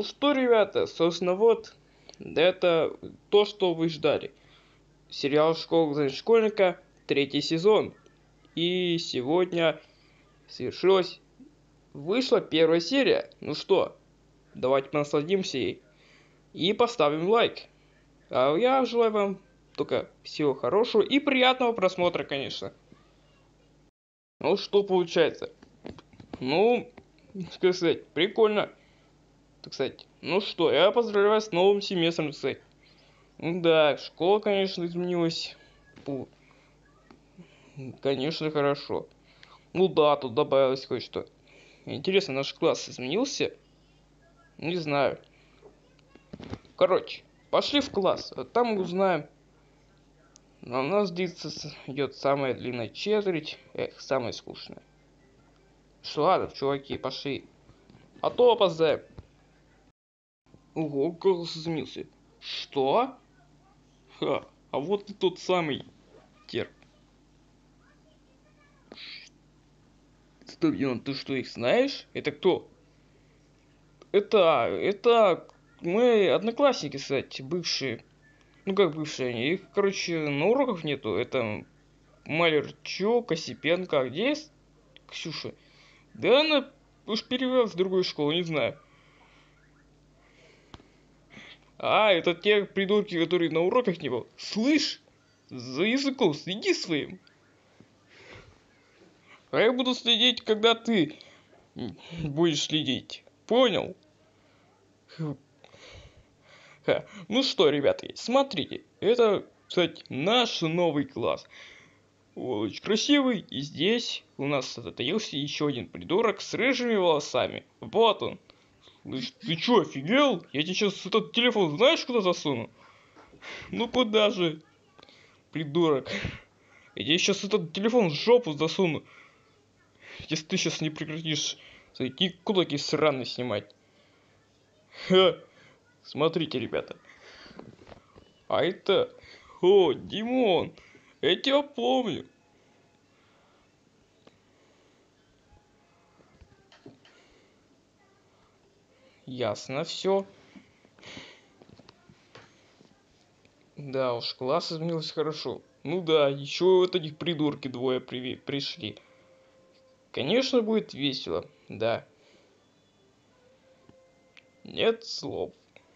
Ну что, ребята, собственно, вот это то, что вы ждали. Сериал «Школа школьника», 3-й сезон. И сегодня вышла первая серия. Ну что, давайте насладимся ей и поставим лайк. А я желаю вам только всего хорошего и приятного просмотра, конечно. Ну что получается? Ну, как сказать, прикольно. Так сказать, ну что, я поздравляю с новым семестром, так сказать. Ну да, школа, конечно, изменилась. Конечно, хорошо. Ну да, тут добавилось кое-что. Интересно, наш класс изменился? Не знаю. Короче, пошли в класс, а там узнаем. А у нас идет самая длинная четверть. Эх, самая скучная. Что, ладно, чуваки, пошли. А то опоздаем. Ого, голос изменился. Что? Ха, а вот и тот самый терп. Стоп, Димон, ты что, их знаешь? Это кто? Это мы одноклассники, кстати, бывшие. Ну как бывшие они? Их, короче, на уроках нету. Это Малерчук, Осипенко. А где есть Ксюша? Да она уж перевелась в другую школу, не знаю. А, это те придурки, которые на уроках не был. Слышь, за языком следи своим. А я буду следить, когда ты будешь следить. Понял? Ха. Ну что, ребята, смотрите. Это, кстати, наш новый класс. Очень красивый. И здесь у нас затаился еще один придурок с рыжими волосами. Вот он. Ты чё, офигел? Я тебе сейчас этот телефон знаешь куда засуну? Ну куда же, придурок? Я тебе сейчас этот телефон в жопу засуну. Если ты сейчас не прекратишь такие кулаки сраные снимать. Ха. Смотрите, ребята. А это... О, Димон. Я тебя помню. Ясно все. Да уж, класс изменился хорошо. Ну да, еще вот эти придурки двое пришли. Конечно, будет весело, да. Нет слов.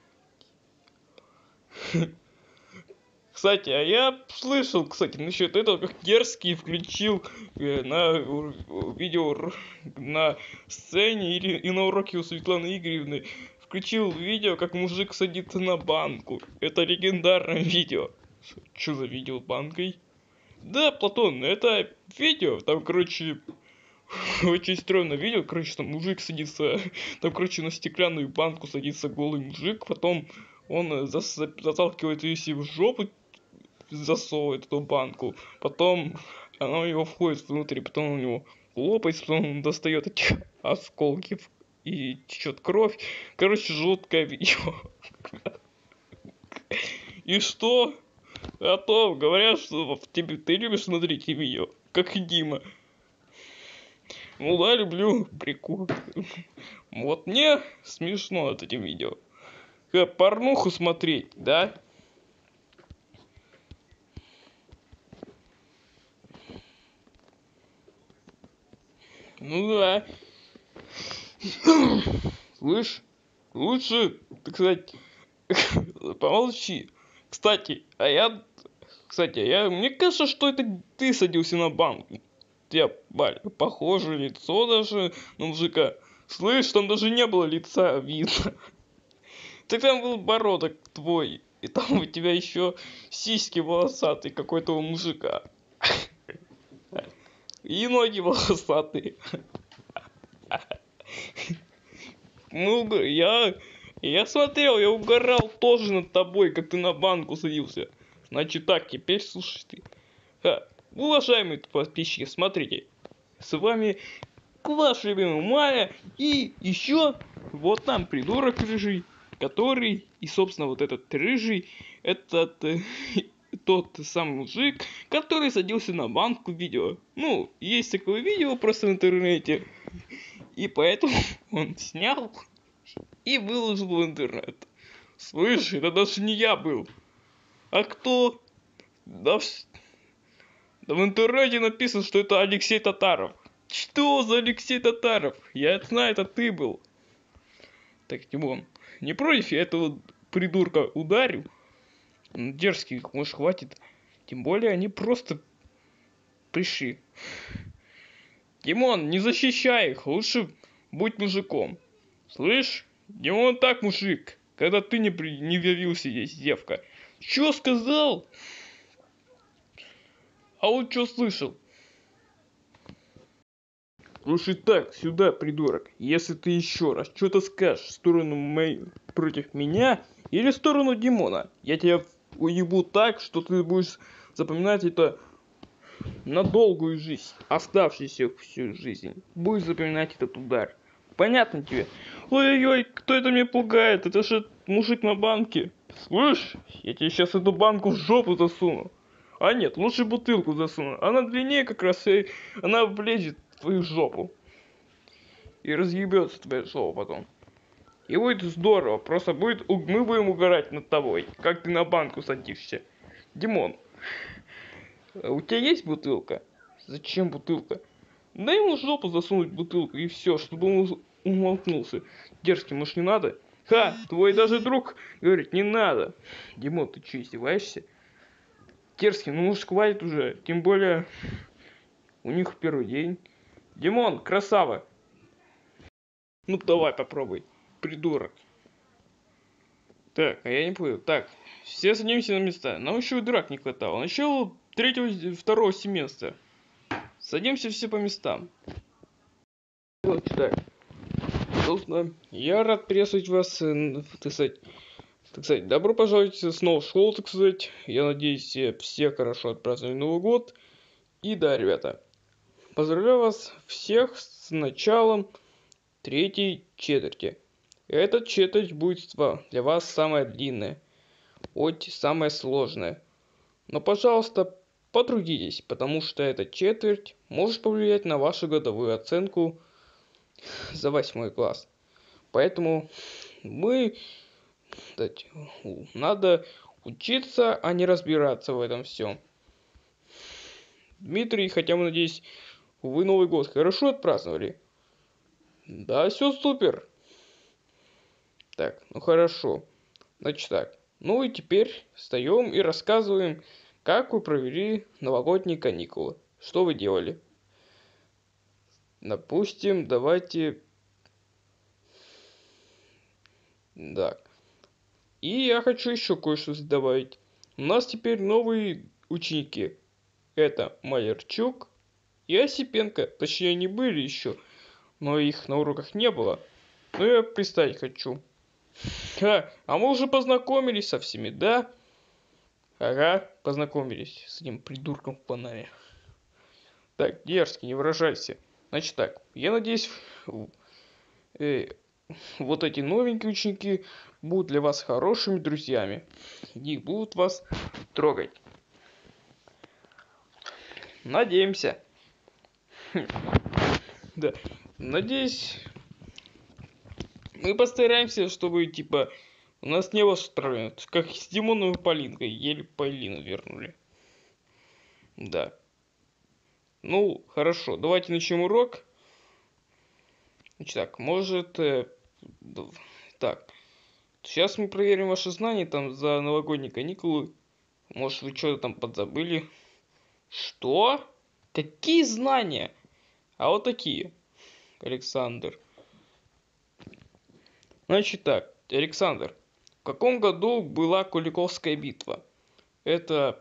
Кстати, а я слышал, кстати, насчет этого, как Дерзкий включил на видео на сцене и на уроке у Светланы Игоревны включил видео, как мужик садится на банку. Это легендарное видео. Что за видео с банкой? Да, Платон, это видео, там, короче, очень стрёмное видео, короче, там мужик садится, там, короче, на стеклянную банку садится голый мужик, потом он заталкивает ее себе в жопу, засовывает эту банку, потом она у него входит внутрь, потом у него лопается, потом он достает эти осколки и течет кровь. Короче, жуткое видео. И что? А то говорят, что ты любишь смотреть видео, как и Дима. Ну да, люблю, прикол. Вот мне смешно от этих видео. Как порнуху смотреть, да? Ну да. Слышь, лучше, так сказать, помолчи. Мне кажется, что это ты садился на банку. Тебя, похоже лицо даже на мужика. Слышь, там даже не было лица видно. Так там был бородок твой. И там у тебя еще сиськи волосатые какой-то у мужика. И ноги волосатые. Ну, я смотрел, я угорал тоже над тобой, как ты на банку садился. Значит так, теперь слушай ты. Уважаемые подписчики, смотрите. С вами ваш любимый Майя. И еще вот там придурок рыжий, который, и собственно вот этот рыжий, этот тот самый мужик, который садился на банку видео. Ну, есть такое видео просто в интернете. И поэтому он снял и выложил в интернет. Слышь, это даже не я был. А кто? Да, да в интернете написано, что это Алексей Татаров. Что за Алексей Татаров? Я это знаю, это ты был. Так, Тимон, не против, я этого придурка ударю? Дерзкий, может, хватит. Тем более, они просто пришли. Димон, не защищай их, лучше будь мужиком. Слышь, Димон так мужик, когда ты не явился здесь, девка. Чё сказал? А он чё слышал? Слушай так, сюда, придурок. Если ты еще раз что-то скажешь в сторону против меня или в сторону Димона, я тебя уебу так, что ты будешь запоминать это на долгую жизнь, оставшуюся всю жизнь. Будешь запоминать этот удар. Понятно тебе? Ой-ой-ой, кто это меня пугает? Это же мужик на банке. Слышь, я тебе сейчас эту банку в жопу засуну. А нет, лучше бутылку засуну. Она длиннее как раз, и она влезет в твою жопу. И разъебется твоя жопа потом. И будет здорово, просто будет, мы будем угорать над тобой, как ты на банку садишься. Димон, у тебя есть бутылка? Зачем бутылка? Дай ему в жопу засунуть бутылку и все, чтобы он умолкнулся. Дерзкий, может, не надо? Ха, твой даже друг говорит, не надо. Димон, ты че, издеваешься? Дерзкий, ну может хватит уже, тем более у них первый день. Димон, красава. Ну давай попробуй, придурок. Так, а я не понял. Так, все садимся на места. Нам еще и драк не хватало. Начало второго семестра. Садимся все по местам. Вот, так. Собственно, я рад приветствовать вас, так сказать, добро пожаловать снова в школу, так сказать. Я надеюсь, все хорошо отпраздновали Новый год. И да, ребята, поздравляю вас всех с началом третьей четверти. Эта четверть будет для вас самая длинная, хоть самая сложная. Но, пожалуйста, потрудитесь, потому что эта четверть может повлиять на вашу годовую оценку за 8 класс. Поэтому надо учиться, а не разбираться в этом всем. Дмитрий, хотя бы надеюсь, вы Новый год хорошо отпраздновали? Да, все супер. Так, ну хорошо. Значит так. Ну и теперь встаем и рассказываем, как вы провели новогодние каникулы. Что вы делали? Допустим, давайте... Да. И я хочу еще кое-что добавить. У нас теперь новые ученики. Это Малерчук и Осипенко. Точнее, они были еще, но их на уроках не было. Но я представить хочу. А мы уже познакомились со всеми, да? Ага, познакомились с этим придурком в панаме. Так, дерзкий, не выражайся. Значит так, я надеюсь, вот эти новенькие ученики будут для вас хорошими друзьями. И будут вас трогать. Надеемся. Да, надеюсь, мы постараемся, чтобы, типа, у нас не было проблем. Как с Димоном и Полинкой. Еле Полину вернули. Да. Ну, хорошо. Давайте начнем урок. Значит так, может... так. Сейчас мы проверим ваши знания там за новогодние каникулы. Может, вы что-то там подзабыли. Что? Какие знания? А вот такие. Александр. Значит так, Александр. В каком году была Куликовская битва? Это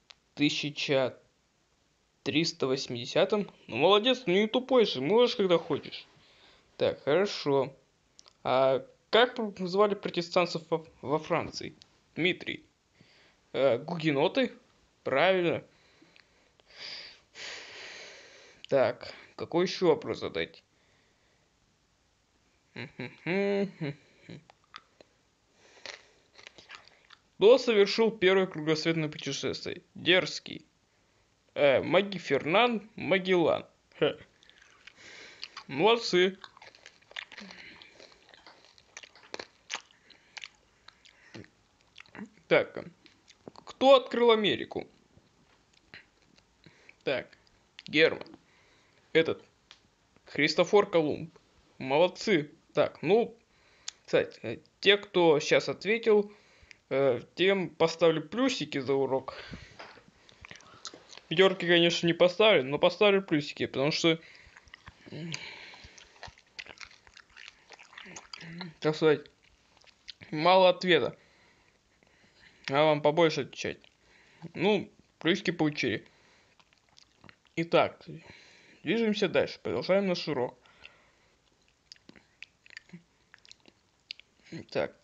1380-м? Ну, молодец, ну не тупой же, можешь, когда хочешь. Так, хорошо. А как звали протестантцев во Франции? Дмитрий. Гугеноты? Правильно. Так, какой еще вопрос задать? Кто совершил первое кругосветное путешествие? Дерзкий. Фернан Магеллан. Молодцы. Так, кто открыл Америку? Так, Герман. Этот, Христофор Колумб. Молодцы. Так, ну, кстати, те, кто сейчас ответил, тем поставлю плюсики за урок. Пятерки, конечно, не поставлю, но поставлю плюсики, потому что, так сказать, мало ответа. А вам побольше отвечать. Ну, плюсики получили. Итак, движемся дальше. Продолжаем наш урок. Так.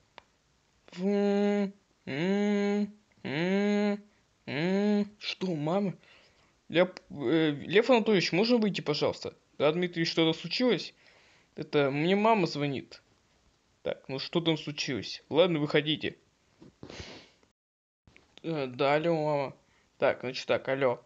Что, мама? Лев Анатольевич, можно выйти, пожалуйста? Да, Дмитрий, что-то случилось? Это мне мама звонит. Так, ну что там случилось? Ладно, выходите. Да, алло, мама. Так, значит так, алло.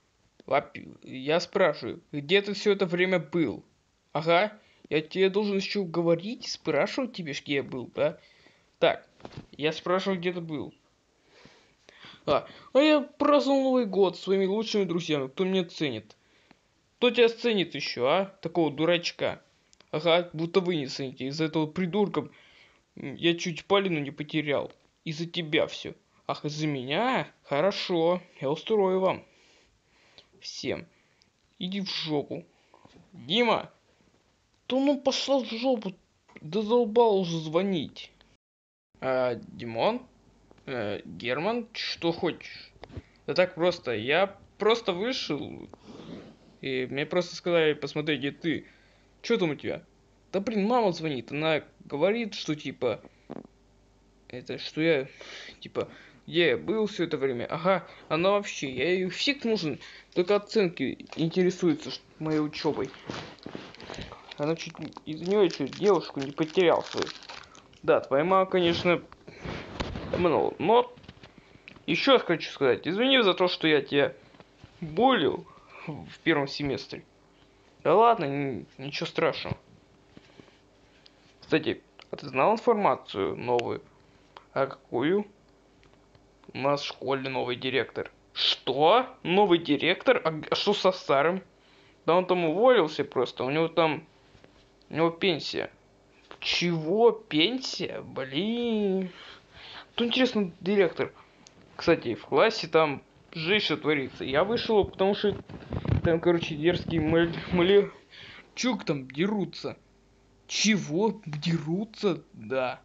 Я спрашиваю, где ты все это время был? Ага, я тебе должен еще говорить, спрашивать тебе, где я был, да? Так, я спрашиваю, где ты был. А я праздновал Новый год с своими лучшими друзьями, кто меня ценит. Кто тебя ценит еще, а? Такого дурачка. Ага, будто вы не цените. Из-за этого придурка я чуть Полину не потерял. Из-за тебя все. Ах, из-за меня? Хорошо, я устрою вам. Всем. Иди в жопу. Дима! Да ну пошел в жопу. Да задолбал уже звонить. Димон? Герман, что хочешь? Да так просто. Я просто вышел. И мне просто сказали посмотреть, где ты. Что там у тебя? Да блин, мама звонит. Она говорит, что типа... Это что я... Типа, где я был все это время? Ага, она вообще... Я ее фиг нужен. Только оценки интересуется моей учебой. Она чуть из нее чуть девушку не потерял свою. Да, твоя мама, конечно, обманула. Но еще раз хочу сказать, извини за то, что я тебя булил в первом семестре. Да ладно, ничего страшного. Кстати, а ты знал информацию новую? А какую? У нас в школе новый директор. Что? Новый директор? А что со старым? Да он там уволился просто, у него там... У него пенсия. Чего? Пенсия? Блин. Кто, интересно, директор? Кстати, в классе там жесть что творится. Я вышел, потому что там, короче, дерзкий малючук там дерутся. Чего? Дерутся? Да.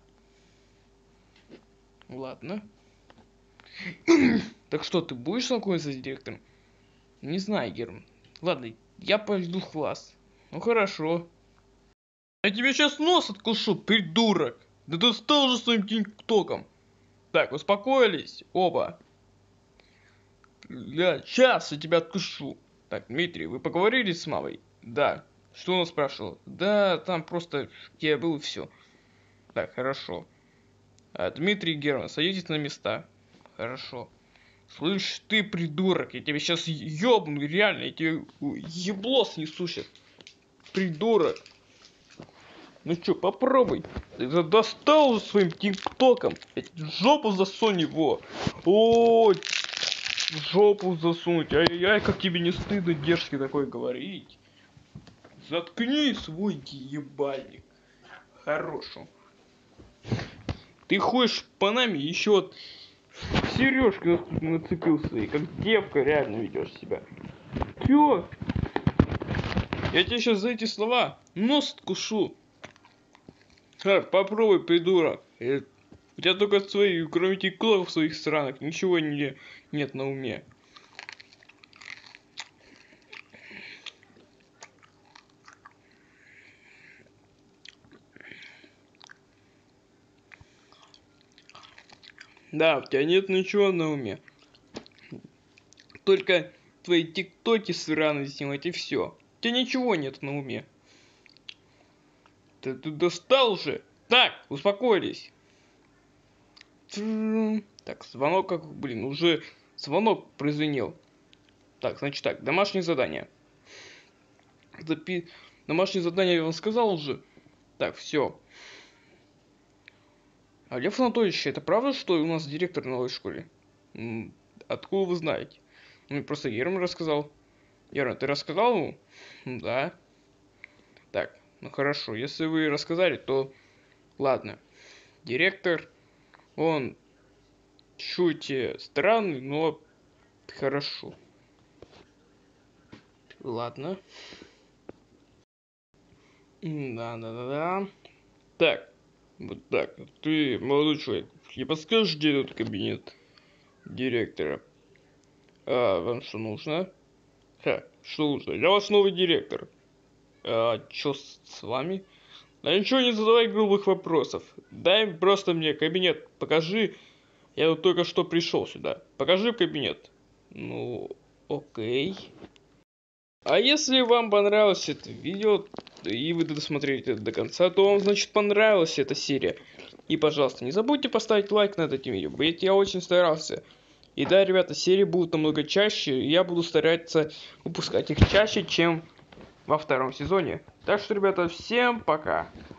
Ладно. Так что, ты будешь знакомиться с директором? Не знаю, Герман. Ладно, я пойду в класс. Ну хорошо. Я тебе сейчас нос откушу, придурок. Да ты стал же своим тиктоком. Так, успокоились? Оба. Да, сейчас я тебя откушу. Так, Дмитрий, вы поговорили с мамой? Да. Что он спрашивал? Да, там просто я был и все. Так, хорошо. Дмитрий и Герман, садитесь на места. Хорошо. Слышь, ты придурок, я тебя сейчас ёбну, реально, я тебе ебло снесу сейчас. Придурок. Ну чё, попробуй. Ты достал уже своим тиктоком. Жопу засунь его. О, жопу засунуть. Ай-яй-яй, как тебе не стыдно дерзкий такой говорить. Заткни свой ебальник. Хорошо. Ты ходишь по нами еще вот сережки нацепился и как девка реально ведешь себя. Чё? Я тебе сейчас за эти слова нос откушу. Попробуй, придурок. У тебя только свои, кроме тиктоков своих странах, ничего нет на уме. Да, у тебя нет ничего на уме. Только твои тиктоки сраные снимать и все. У тебя ничего нет на уме. Ты достал уже? Так, успокоились. Так, звонок как, блин, уже звонок прозвенел. Так, значит так, домашнее задание. Домашнее задание я вам сказал уже. Так, все. А Лев Анатольевич, это правда, что у нас директор новой школе? Откуда вы знаете? Мне просто Герман рассказал. Герман, ты рассказал ему? Да. Так, ну хорошо, если вы рассказали, то ладно. Директор, он чуть странный, но хорошо. Ладно. Да. Так, вот так. Ты, молодой человек, не подскажешь, где тут кабинет директора? А, вам что нужно? Что нужно? Я ваш новый директор. А, чё с вами? Да ничего, не задавай грубых вопросов. Дай просто мне кабинет, покажи. Я тут только что пришел сюда. Покажи кабинет. Ну, окей. А если вам понравилось это видео, и вы досмотрели это до конца, то вам, значит, понравилась эта серия. И, пожалуйста, не забудьте поставить лайк над этим видео, ведь я очень старался. И да, ребята, серии будут намного чаще, и я буду стараться выпускать их чаще, чем во втором сезоне. Так что, ребята, всем пока.